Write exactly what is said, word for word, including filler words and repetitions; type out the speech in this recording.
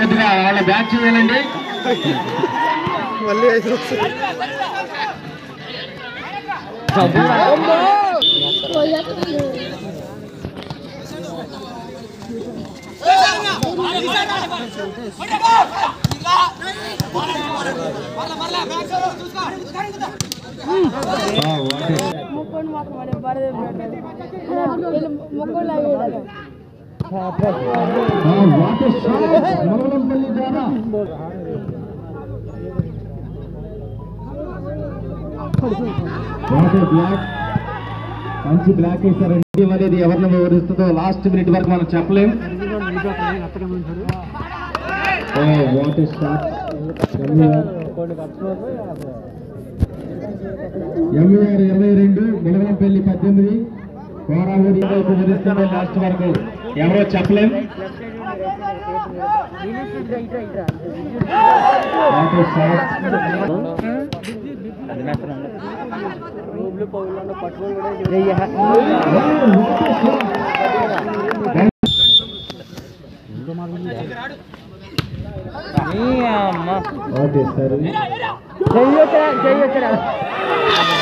కొద్దిగా వాళ్ళ బ్యాక్ చేయాలండి. మళ్ళీ మంచి బ్లాక్ వేసారండి. మరి ఇది ఎవరిని వివరిస్తుందో లాస్ట్ మినిట్ వరకు మనం చెప్పలేం. ఎంఈఆర్ ఇరవై రెండు ములగలంపల్లి పద్దెనిమిది కోరావూరి వైపు వివరిస్తుందో లాస్ట్ వరకు ఎవరో చెప్పలేం. Okay sir